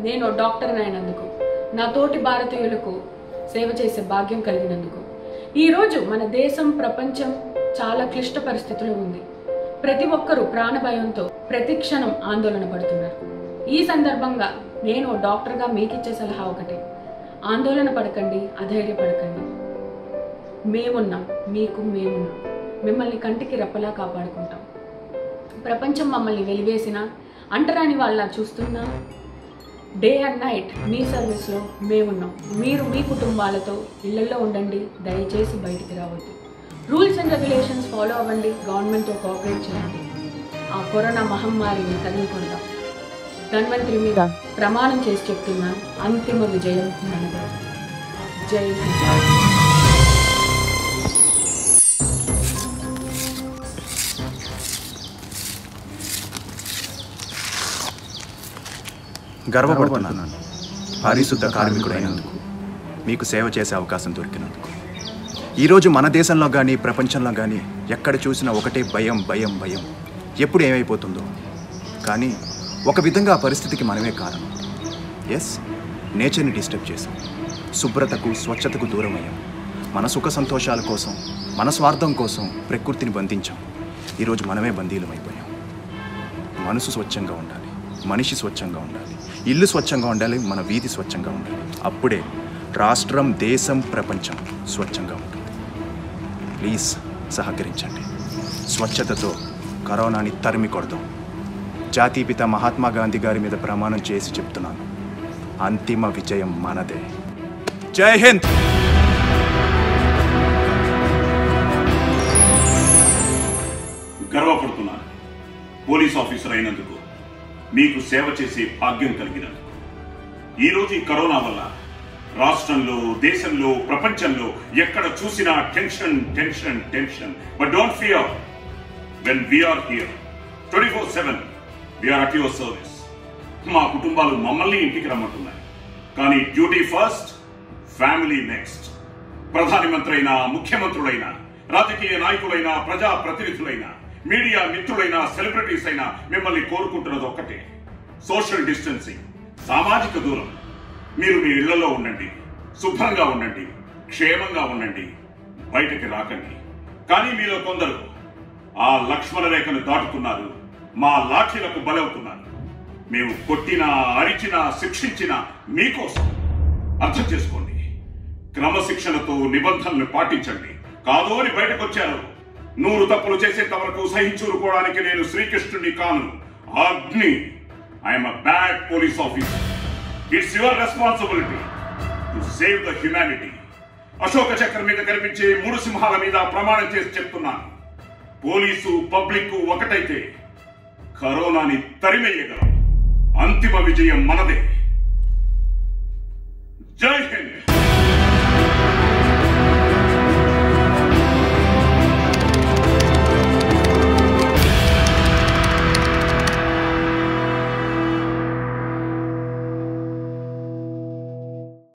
నేను డాక్టర్ అయినందుకు, నా తోటి భారతీయులకు సేవ చేసే భాగ్యం కలిగినందుకు. ఈరోజు మన దేశం, ప్రపంచం చాలా క్లిష్ట పరిస్థితిలో ఉంది. ప్రతి ఒక్కరూ ప్రాణభయంతో ప్రతి క్షణం ఆందోళన పడుతున్నారు. ఈ సందర్భంగా నేను డాక్టర్గా మీకిచ్చే సలహా ఒకటే: ఆందోళన పడకండి, అధైర్యపడకండి. మేమున్నాం, మీకు మేమున్నాం. మిమ్మల్ని కంటికి రెప్పలా కాపాడుకుంటాం. ప్రపంచం మమ్మల్ని వెలివేసినా, అంటరాని వాళ్ళ చూస్తున్నా, డే అండ్ నైట్ మీ సర్వీస్లో మేమున్నాం. మీరు మీ కుటుంబాలతో ఇళ్లలో ఉండండి, దయచేసి బయటికి రావద్దు. రూల్స్ అండ్ రెగ్యులేషన్స్ ఫాలో అవ్వండి, గవర్నమెంట్తో కోఆపరేట్ చేయండి. ఆ కరోనా మహమ్మారిని తరిమి కొడదాం. ధన్వంతరి మీద ప్రమాణం చేసి చెప్తున్నాను, అంతిమ విజయం మనదే. జై హింద్. గర్వపడుతున్నాను పారిశుద్ధ కార్మికుడైనందుకు, మీకు సేవ చేసే అవకాశం దొరికినందుకు. ఈరోజు మన దేశంలో కానీ ప్రపంచంలో కానీ ఎక్కడ చూసినా ఒకటే భయం భయం భయం, ఎప్పుడు ఏమైపోతుందో. కానీ ఒక విధంగా ఆ పరిస్థితికి మనమే కారణం. ఎస్, నేచర్ని డిస్టర్బ్ చేసాం, శుభ్రతకు స్వచ్ఛతకు దూరం అయ్యాం. మన సుఖ సంతోషాల కోసం, మన స్వార్థం కోసం ప్రకృతిని బంధించాం. ఈరోజు మనమే బందీలం అయిపోయాం. మనసు స్వచ్ఛంగా ఉండాలి, మనిషి స్వచ్ఛంగా ఉండాలి, ఇల్లు స్వచ్ఛంగా ఉండాలి, మన వీధి స్వచ్ఛంగా ఉండాలి. అప్పుడే రాష్ట్రం, దేశం, ప్రపంచం స్వచ్ఛంగా ఉంటుంది. ప్లీజ్ సహకరించండి. స్వచ్ఛతతో కరోనాని తరిమి కొడదాం. జాతీయపిత మహాత్మా గాంధీ గారి మీద ప్రమాణం చేసి చెప్తున్నాను, అంతిమ విజయం మనదే. జై హింద్. గర్వపడుతున్నాను పోలీస్ ఆఫీసర్ అయినందుకు, మీకు సేవ చేసే భాగ్యం కలిగినందుకు. ఈరోజు ఈ కరోనా వల్ల రాష్ట్రంలో, దేశంలో, ప్రపంచంలో ఎక్కడ చూసినా tension tension tension. But don't fear. When we're here 24/7 we're at your service. మా కుటుంబాలు మమ్మల్ని ఇంటికి రమ్మంటున్నాయి, కానీ డ్యూటీ ఫస్ట్, ఫ్యామిలీ నెక్స్ట్. ప్రధానమంత్రి అయినా, ముఖ్యమంత్రులైనా, రాజకీయ నాయకులైనా, ప్రజా ప్రతినిధులైనా, మీడియా మిత్రులైనా, సెలబ్రిటీస్ అయినా మిమ్మల్ని కోరుకుంటున్నది ఒక్కటే: సోషల్ డిస్టెన్సింగ్, సామాజిక దూరం. మీరు మీ ఇళ్లలో ఉండండి, శుభ్రంగా ఉండండి, క్షేమంగా ఉండండి, బయటకి రాకండి. కానీ మీలో కొందరు ఆ లక్ష్మణ రేఖను దాటుతున్నారు, మా లాఠీలకు బలవుతున్నారు. మేము కొట్టినా, అరిచినా, శిక్షించినా మీకోసం. అర్థం చేసుకోండి. క్రమశిక్షణతో నిబంధనలు పాటించండి. కాదు అని బయటకొచ్చారు. 100 తప్పులు చేసేంత వరకు సహించుకోవడానికి నేను శ్రీకృష్ణుని కాను, Agni. I'm a bad police officer. It's your responsibility to save the humanity. Ashoka చక్రం మీద కనిపించే 3 సింహాల మీద ప్రమాణం చేసి చెప్తున్నాను, పోలీసు పబ్లిక్ ఒకటైతే కరోనాని తరిమేయగలం. అంతిమ విజయం మనదే. జై హింద్.